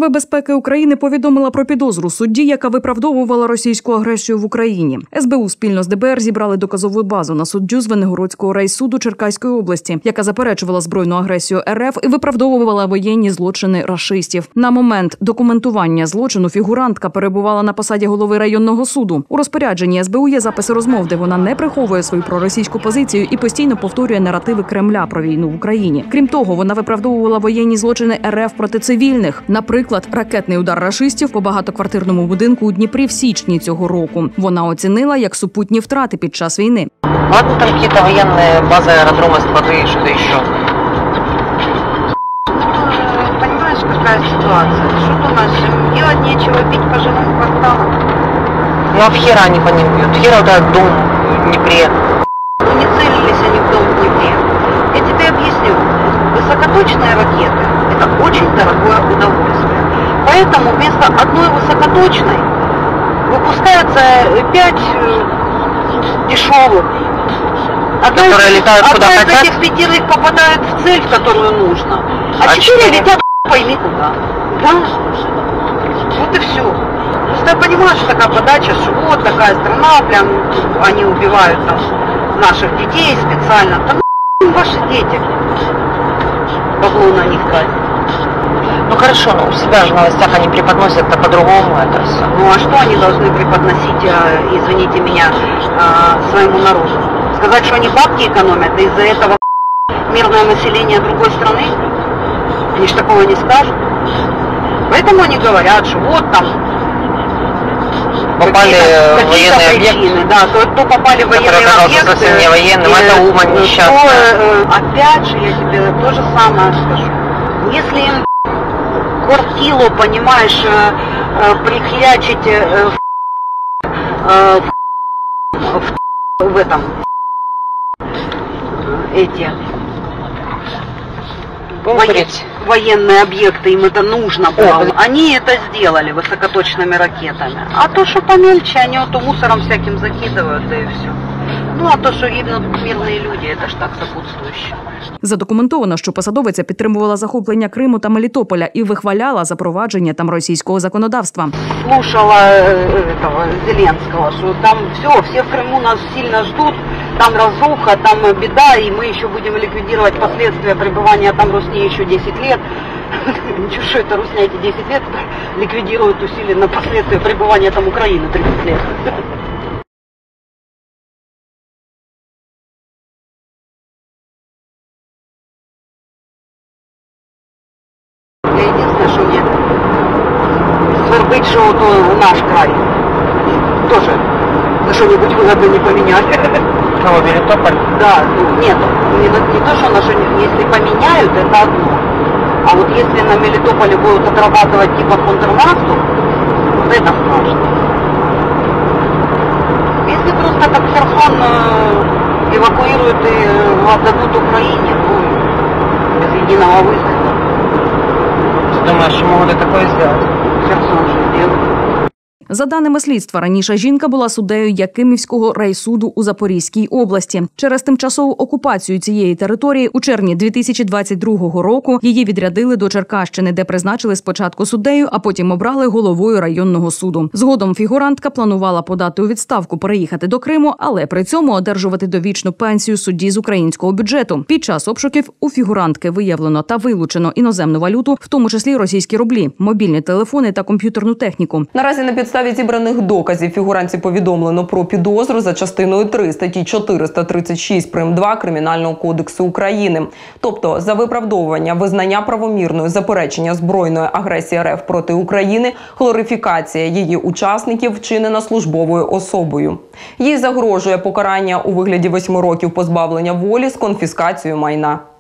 Служба безпеки України повідомила про підозру судді, яка виправдовувала російську агресію в Україні. СБУ спільно з ДБР зібрали доказову базу на суддю Звенигородського райсуду Черкаської області, яка заперечувала збройну агресію РФ і виправдовувала воєнні злочини рашистів. На момент документування злочину фігурантка перебувала на посаді голови районного суду. У розпорядженні СБУ є записи розмов, де вона не приховує свою проросійську позицію і постійно повторює наративи Кремля про війну в Україні. Крім того, вона виправдовувала воєнні злочини РФ проти цивільних. Наприклад, ракетний удар рашистів по багатоквартирному будинку у Дніпрі в січні цього року. Вона оцінила як супутні втрати під час війни. Ладно, там какие-то военные базы, аэродромы, склады, что-то еще. Понимаешь, какая ситуация? Что-то у нас делать нечего, бить по жилым кварталам. Ну а в хера они по ним бьют? Хера вот этот дом в Днепре. Ну не целились они в дом в Днепре. Я тебе объясню. Высокоточные ракеты – это очень дорогое удовольствие. Поэтому вместо одной высокоточной выпускается 5 дешевых. Которые летают куда хотят? Одна из этих 5 попадает в цель, в которую нужно. А 4 летят пойми куда. Да? Вот и все. Просто я понимаю, что такая подача, что вот такая страна, прям они убивают там наших детей специально. Да ваши дети. Бабло на них тратить. Ну хорошо, но у себя же в новостях они преподносят-то по-другому это все. Ну а что они должны преподносить, извините меня, своему народу? Сказать, что они бабки экономят, и из-за этого мирное население другой страны? Они же такого не скажут. Поэтому они говорят, что вот там попали в военные объекты. Да, то попали в военные объекты. Совсем не военным, это Умань несчастная. Опять же, я тебе то же самое скажу. Если им квартиру, понимаешь, прихрячить в этом эти военные объекты, им это нужно было. Они это сделали высокоточными ракетами. А то, что помельче, они вот мусором всяким закидывают, да и все. Ну, а то, що гибнуть мирні люди, це ж так сопутствующе. Задокументовано, що посадовиця підтримувала захоплення Криму та Мелітополя і вихваляла запровадження там російського законодавства. Слушала этого Зеленского, що там все в Криму нас сильно ждут, там разруха, там беда, и мы еще будем ликвидировать последствия пребывания там Русни еще 10 лет. Ничего, что это Русня эти 10 лет ликвидирует усиленно последствия пребывания там Украины 30 лет. Единственное, что мне свербить, что вот наш край тоже за что-нибудь выгодно не поменяли. Кого, Мелитополь? Да, нет, не то, что наши, если поменяют, это одно. А вот если на Мелитополе будут отрабатывать типа контрнаступ, вот это страшно. Если просто как Херсон эвакуируют и отдадут Украине, ну, без единого выстрела. Думаешь, что могут и такое сделать? Херсон же сделает. За даними слідства, раніше жінка була суддею Якимівського райсуду у Запорізькій області. Через тимчасову окупацію цієї території у червні 2022 року її відрядили до Черкащини, де призначили спочатку суддею, а потім обрали головою районного суду. Згодом фігурантка планувала подати у відставку, переїхати до Криму, але при цьому одержувати довічну пенсію судді з українського бюджету. Під час обшуків у фігурантки виявлено та вилучено іноземну валюту, в тому числі російські рублі, мобільні телефони та комп'ютерну техніку. Наразі на підставі зібраних доказів фігурантці повідомлено про підозру за частиною 3 статті 436 прим. 2 Кримінального кодексу України. Тобто за виправдовування, визнання правомірною заперечення збройної агресії РФ проти України, глорифікація її учасників вчинена службовою особою. Їй загрожує покарання у вигляді 8 років позбавлення волі з конфіскацією майна.